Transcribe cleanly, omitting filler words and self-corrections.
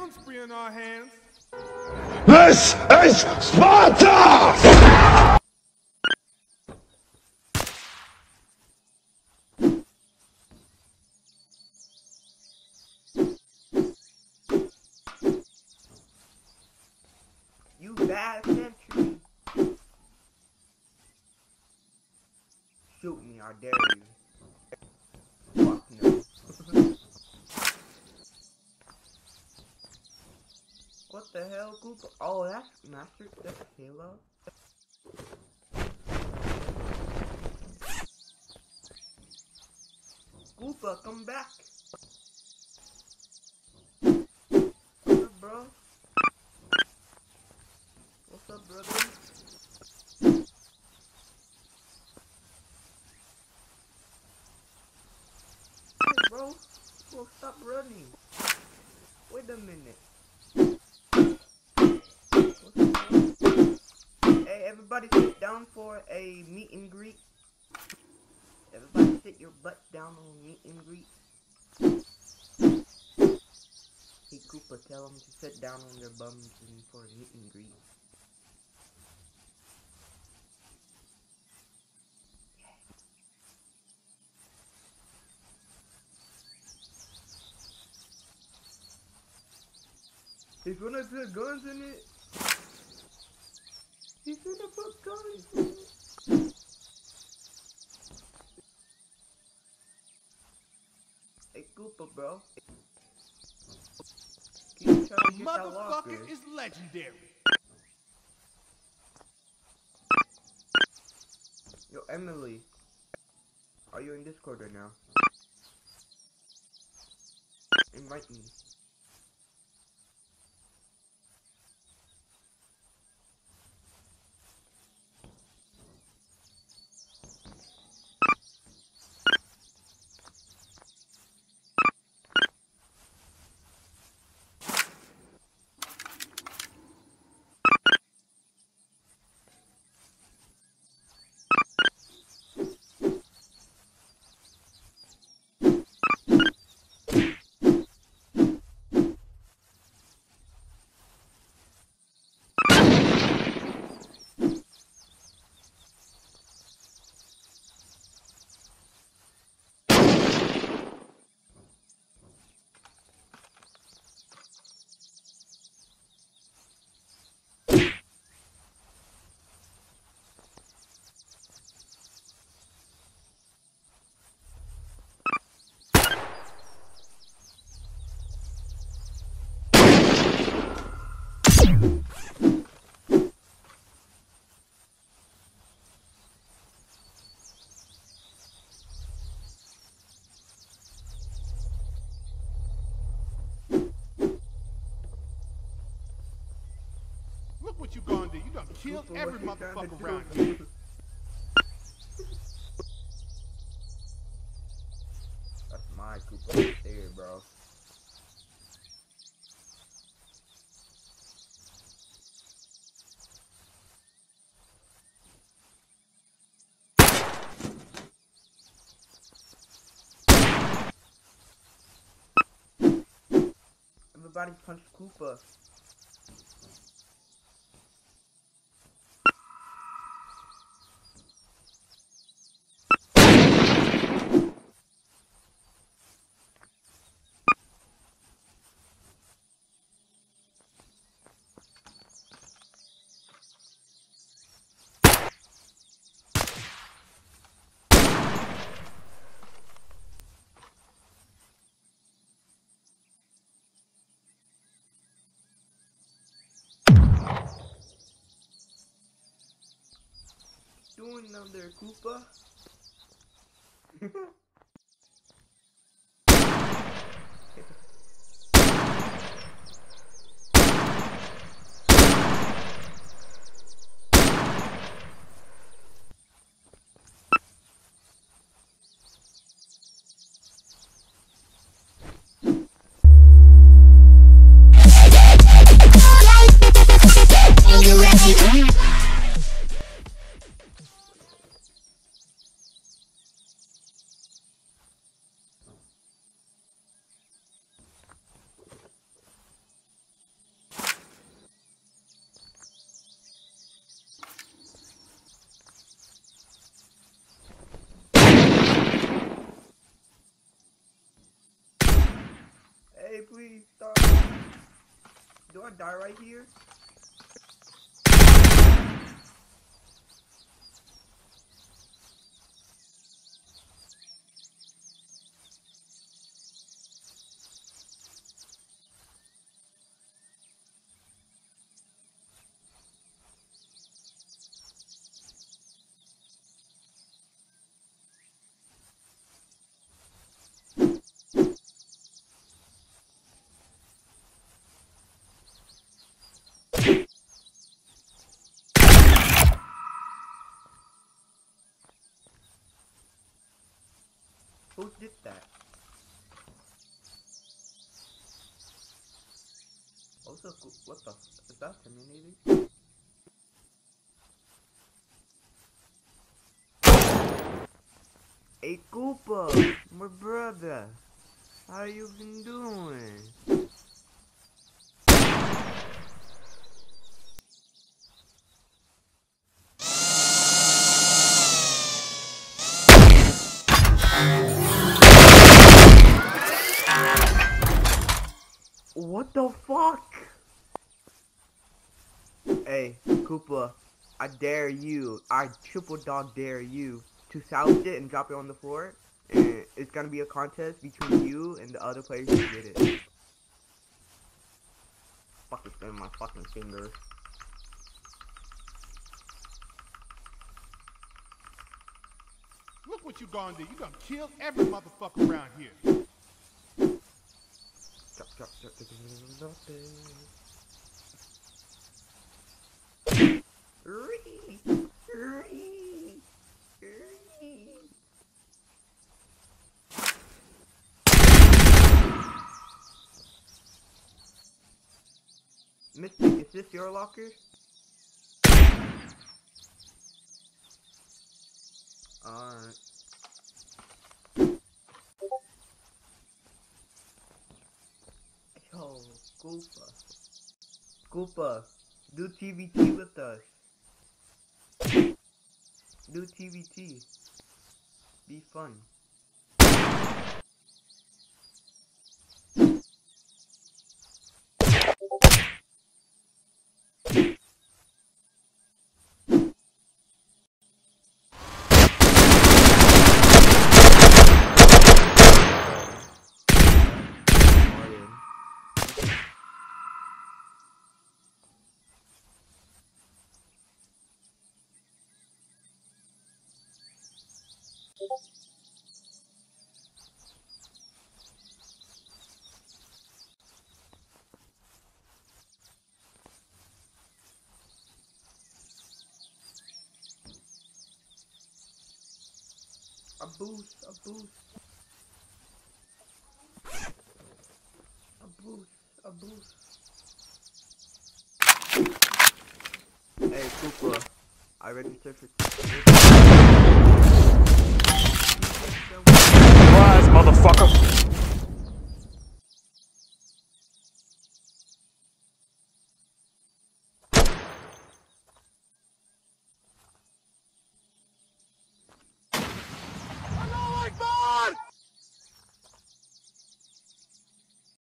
killing spree on our hands. This is Sparta! You bad sentry. Shoot me, I dare you. Fuck no. What the hell, Koopa? Oh, that's Master. That's Halo. Koopa, come back. What's up, bro? What's up, brother? Hey, bro. Well, stop running. Wait a minute. Hey, everybody sit down for a meet and greet. Everybody sit your butt down on meet and greet. Hey, Koopa, tell them to sit down on their bums and for a meet and greet. He's gonna put guns in it. He's gonna put guns in it. Hey, Koopa, bro. Keep trying to get that locker. Motherfucker is legendary. Yo, Emily. Are you in Discord right now? Invite me. Look what you gonna do. You done killed Koopa, every what you trying to motherfucker do? around here. That's my Koopa right there, bro. Everybody punch Koopa. Doing down there, Koopa? Do I die right here? Who did that? Also, what the? Is that terminated? Hey Koopa, my brother, how you been doing? What the fuck? Hey, Koopa, I dare you, I triple dog dare you to salvage it and drop it on the floor. And it's gonna be a contest between you and the other players who did it. Fucking spin my fucking fingers. Look what you gonna do. You done killed every motherfucker around here. Mystic, is this your locker? Alright. Yo, Koopa. Koopa, do TVT with us. Do TVT. Be fun. A boost, a boost. A boost, a boost. Hey, Koopa, I registered for... Surprise, motherfucker!